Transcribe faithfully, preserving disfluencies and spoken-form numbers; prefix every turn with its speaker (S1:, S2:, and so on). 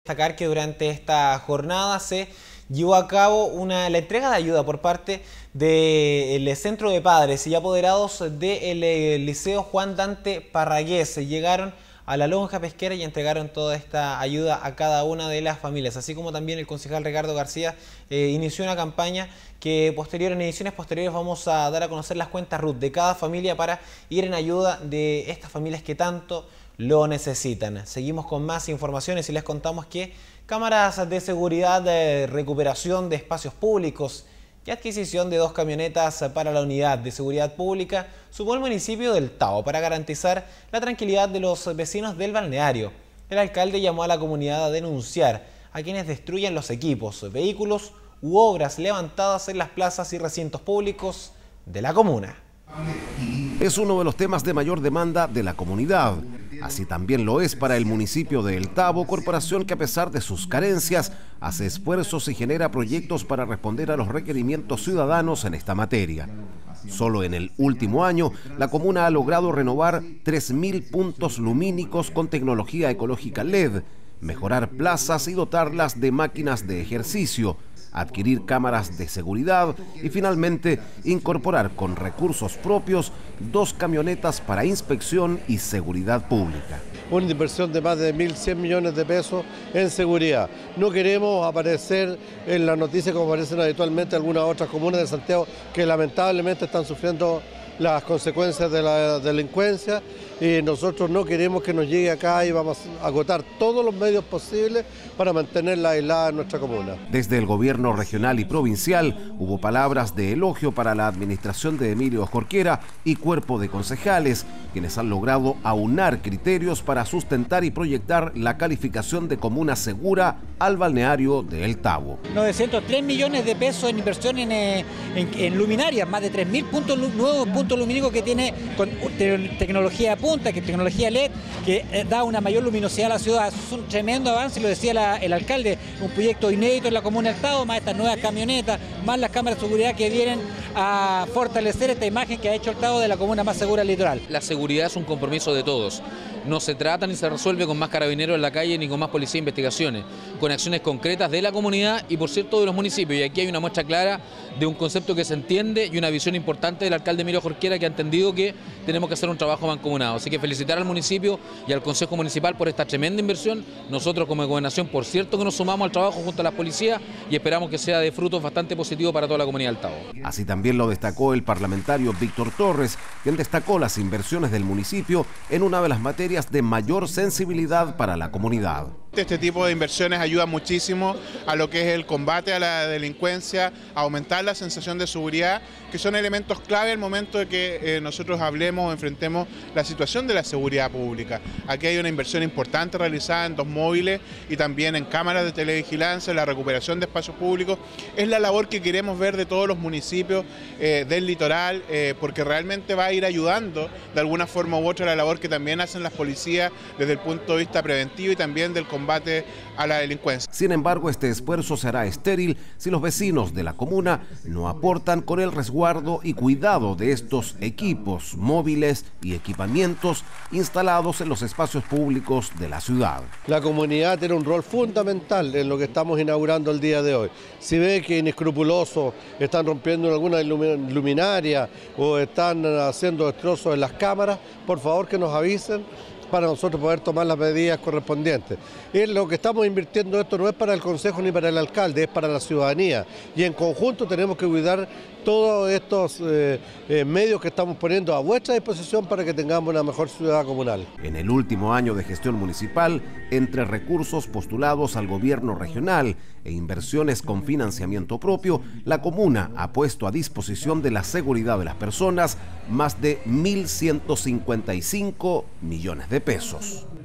S1: Destacar que durante esta jornada se llevó a cabo una, la entrega de ayuda por parte del Centro de Padres y Apoderados del Liceo Juan Dante Parragués. Llegaron a la lonja pesquera y entregaron toda esta ayuda a cada una de las familias, así como también el concejal Ricardo García eh, inició una campaña que posterior, en ediciones posteriores vamos a dar a conocer las cuentas R U T de cada familia para ir en ayuda de estas familias que tanto lo necesitan. Seguimos con más informaciones y les contamos que cámaras de seguridad, de recuperación de espacios públicos y adquisición de dos camionetas para la unidad de seguridad pública sumó el municipio del Tao para garantizar la tranquilidad de los vecinos del balneario. El alcalde llamó a la comunidad a denunciar a quienes destruyen los equipos, vehículos u obras levantadas en las plazas y recintos públicos de la comuna.
S2: Es uno de los temas de mayor demanda de la comunidad. Así también lo es para el municipio de El Tabo, corporación que a pesar de sus carencias hace esfuerzos y genera proyectos para responder a los requerimientos ciudadanos en esta materia. Solo en el último año, la comuna ha logrado renovar tres mil puntos lumínicos con tecnología ecológica L E D, mejorar plazas y dotarlas de máquinas de ejercicio, adquirir cámaras de seguridad y finalmente incorporar con recursos propios dos camionetas para inspección y seguridad pública.
S3: Una inversión de más de mil cien millones de pesos en seguridad. No queremos aparecer en las noticias como aparecen habitualmente algunas otras comunas de Santiago que lamentablemente están sufriendo las consecuencias de la delincuencia y nosotros no queremos que nos llegue acá y vamos a agotar todos los medios posibles para mantenerla aislada en nuestra comuna.
S2: Desde el gobierno regional y provincial hubo palabras de elogio para la administración de Emilio Jorquera y cuerpo de concejales, quienes han logrado aunar criterios para sustentar y proyectar la calificación de comuna segura al balneario de El Tabo.
S4: novecientos tres millones de pesos en inversión en, en, en luminarias, más de tres mil puntos, nuevos puntos lumínicos que tiene con te, tecnología de punta, que tecnología L E D, que eh, da una mayor luminosidad a la ciudad. Eso es un tremendo avance, lo decía la, el alcalde, un proyecto inédito en la comuna del Tabo, más estas nuevas camionetas, más las cámaras de seguridad que vienen a fortalecer esta imagen que ha hecho el Tabo de la comuna más segura del litoral.
S5: La seguridad es un compromiso de todos. No se trata ni se resuelve con más carabineros en la calle ni con más policía de investigaciones, con acciones concretas de la comunidad y por cierto de los municipios. Y aquí hay una muestra clara de un concepto que se entiende y una visión importante del alcalde Emilio Jorquera, que ha entendido que tenemos que hacer un trabajo mancomunado. Así que felicitar al municipio y al Consejo Municipal por esta tremenda inversión. Nosotros como Gobernación, por cierto, que nos sumamos al trabajo junto a las policías y esperamos que sea de frutos bastante positivos para toda la comunidad del Tabo.
S2: Así también lo destacó el parlamentario Víctor Torres, quien destacó las inversiones del municipio en una de las materias de mayor sensibilidad para la comunidad.
S6: Este tipo de inversiones ayuda muchísimo a lo que es el combate a la delincuencia, a aumentar la sensación de seguridad, que son elementos clave al momento de que eh, nosotros hablemos o enfrentemos la situación de la seguridad pública. Aquí hay una inversión importante realizada en dos móviles y también en cámaras de televigilancia, la recuperación de espacios públicos. Es la labor que queremos ver de todos los municipios eh, del litoral, eh, porque realmente va a ir ayudando de alguna forma u otra la labor que también hacen las policías desde el punto de vista preventivo y también del combate a la delincuencia.
S2: Sin embargo, este esfuerzo será estéril si los vecinos de la comuna no aportan con el resguardo y cuidado de estos equipos móviles y equipamientos instalados en los espacios públicos de la ciudad.
S3: La comunidad tiene un rol fundamental en lo que estamos inaugurando el día de hoy. Si ve que inescrupulosos están rompiendo alguna luminaria o están haciendo destrozos en las cámaras, por favor que nos avisen para nosotros poder tomar las medidas correspondientes. Y lo que estamos invirtiendo esto no es para el Consejo ni para el alcalde, es para la ciudadanía. Y en conjunto tenemos que cuidar todos estos eh, eh, medios que estamos poniendo a vuestra disposición para que tengamos una mejor ciudad comunal.
S2: En el último año de gestión municipal, entre recursos postulados al gobierno regional e inversiones con financiamiento propio, la comuna ha puesto a disposición de la seguridad de las personas más de mil ciento cincuenta y cinco millones de pesos.